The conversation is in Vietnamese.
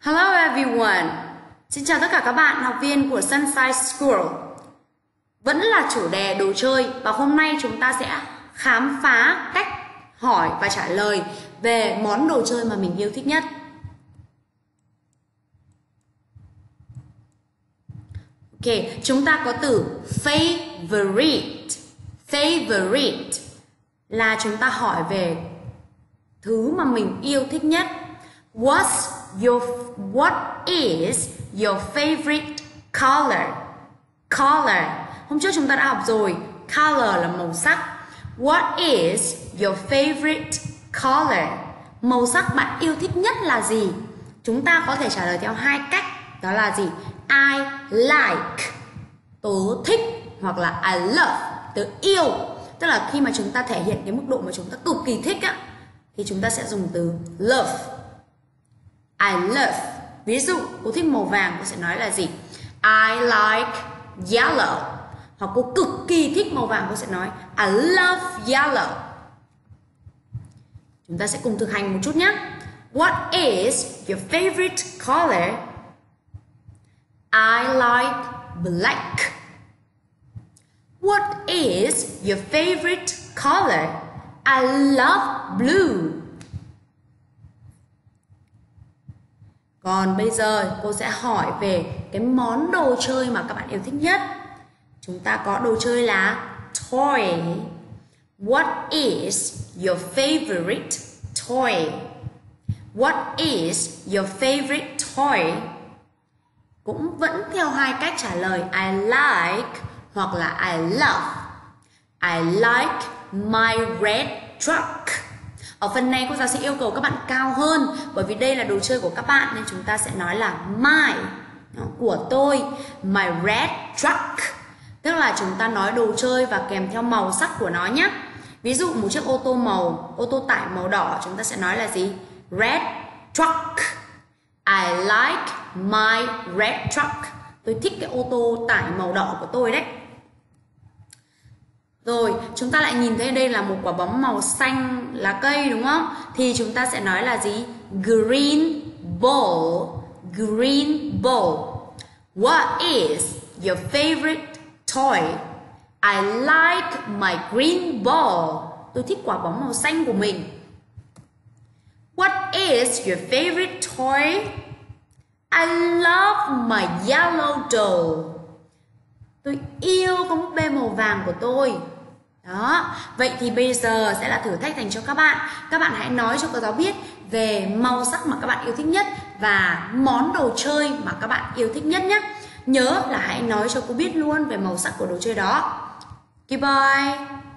Hello everyone. Xin chào tất cả các bạn học viên của Sunshine School. Vẫn là chủ đề đồ chơi và hôm nay chúng ta sẽ khám phá cách hỏi và trả lời về món đồ chơi mà mình yêu thích nhất. Ok, chúng ta có từ favorite. Favorite là chúng ta hỏi về thứ mà mình yêu thích nhất. What is your favorite color? Color. Hôm trước chúng ta đã học rồi. Color là màu sắc. What is your favorite color? Màu sắc bạn yêu thích nhất là gì? Chúng ta có thể trả lời theo hai cách. Đó là gì? I like, tớ thích, hoặc là I love, tớ yêu. Tức là khi mà chúng ta thể hiện cái mức độ mà chúng ta cực kỳ thích á, thì chúng ta sẽ dùng từ love. I love. Ví dụ cô thích màu vàng, cô sẽ nói là gì? I like yellow. Hoặc cô cực kỳ thích màu vàng, cô sẽ nói I love yellow. Chúng ta sẽ cùng thực hành một chút nhé. What is your favorite color? I like black. What is your favorite color? I love blue. Còn bây giờ cô sẽ hỏi về cái món đồ chơi mà các bạn yêu thích nhất. Chúng ta có đồ chơi là toy. What is your favorite toy? What is your favorite toy? Cũng vẫn theo hai cách trả lời I like hoặc là I love. I like my red truck. Ở phần này cô giáo sẽ yêu cầu các bạn cao hơn, bởi vì đây là đồ chơi của các bạn nên chúng ta sẽ nói là my, của tôi, my red truck. Tức là chúng ta nói đồ chơi và kèm theo màu sắc của nó nhé. Ví dụ một chiếc ô tô tải màu đỏ, chúng ta sẽ nói là gì? Red truck. I like my red truck. Tôi thích cái ô tô tải màu đỏ của tôi đấy. Rồi, chúng ta lại nhìn thấy đây là một quả bóng màu xanh lá cây đúng không? Thì chúng ta sẽ nói là gì? Green ball. Green ball. What is your favorite toy? I like my green ball. Tôi thích quả bóng màu xanh của mình. What is your favorite toy? I love my yellow doll. Tôi yêu con búp bê màu vàng của tôi. Đó, vậy thì bây giờ sẽ là thử thách dành cho các bạn. Các bạn hãy nói cho cô giáo biết về màu sắc mà các bạn yêu thích nhất và món đồ chơi mà các bạn yêu thích nhất nhé. Nhớ là hãy nói cho cô biết luôn về màu sắc của đồ chơi đó. Goodbye.